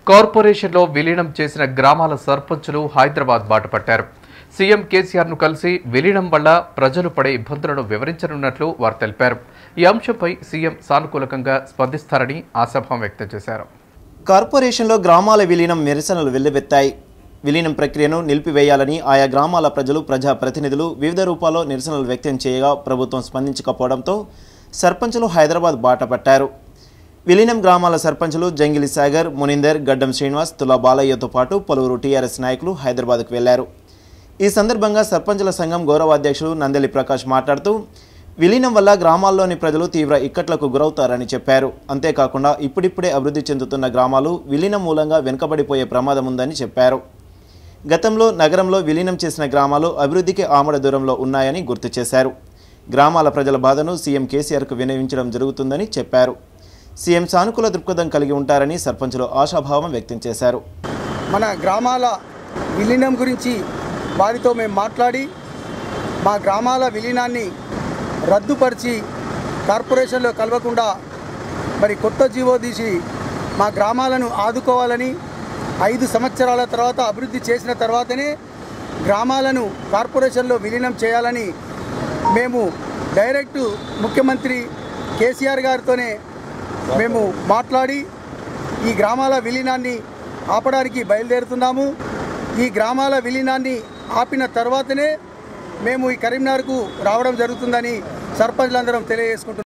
కార్పొరేషన్లో విలీనం చేసిన గ్రామాల సర్పంచులు హైదరాబాద్ బాట పట్టారు. సీఎం కేసీఆర్ను కలిసి విలీనం వల్ల ప్రజలు పడే ఇబ్బందులను వివరించనున్నట్లు వారు తెలిపారు. ఈ అంశంపై సీఎం సానుకూలంగా స్పందిస్తారని ఆశాభావం వ్యక్తం చేశారు. కార్పొరేషన్లో గ్రామాల విలీనం నిరసనలు వెల్లువెత్తాయి. విలీనం ప్రక్రియను నిలిపివేయాలని ఆయా గ్రామాల ప్రజలు, ప్రజాప్రతినిధులు వివిధ రూపాల్లో నిరసనలు వ్యక్తం చేయగా ప్రభుత్వం స్పందించకపోవడంతో సర్పంచులు హైదరాబాద్ బాట పట్టారు. విలీనం గ్రామాల సర్పంచులు జంగిలి సాగర్, మునిందర్, గడ్డం శ్రీనివాస్, తులా బాలయ్యతో పాటు పలువురు టీఆర్ఎస్ నాయకులు హైదరాబాద్కు వెళ్లారు. ఈ సందర్భంగా సర్పంచుల సంఘం గౌరవాధ్యక్షుడు నందెలి ప్రకాష్ మాట్లాడుతూ విలీనం వల్ల గ్రామాల్లోని ప్రజలు తీవ్ర ఇక్కట్లకు గురవుతారని చెప్పారు. అంతేకాకుండా ఇప్పుడిప్పుడే అభివృద్ధి చెందుతున్న గ్రామాలు విలీనం మూలంగా వెనుకబడిపోయే ప్రమాదం ఉందని చెప్పారు. గతంలో నగరంలో విలీనం చేసిన గ్రామాలు అభివృద్ధికి ఆమడ దూరంలో ఉన్నాయని గుర్తు చేశారు. గ్రామాల ప్రజల బాధను సీఎం కేసీఆర్కు విన్నవించడం జరుగుతుందని చెప్పారు. సీఎం సానుకూల దృక్పథం కలిగి ఉంటారని సర్పంచులు ఆశాభావం వ్యక్తం చేశారు. మన గ్రామాల విలీనం గురించి వారితో మేము మాట్లాడి మా గ్రామాల విలీనాన్ని రద్దుపరిచి కార్పొరేషన్లో కలవకుండా మరి కొత్త జీవో తీసి మా గ్రామాలను ఆదుకోవాలని, 5 సంవత్సరాల తర్వాత అభివృద్ధి చేసిన తర్వాతనే గ్రామాలను కార్పొరేషన్లో విలీనం చేయాలని మేము డైరెక్ట్ ముఖ్యమంత్రి కేసీఆర్ గారితోనే మేము మాట్లాడి ఈ గ్రామాల విలీనాన్ని ఆపడానికి బయలుదేరుతున్నాము. ఈ గ్రామాల విలీనాన్ని ఆపిన తర్వాతనే మేము ఈ కరీంనగర్కు రావడం జరుగుతుందని సర్పంచ్లందరం తెలియజేసుకుంటున్నాం.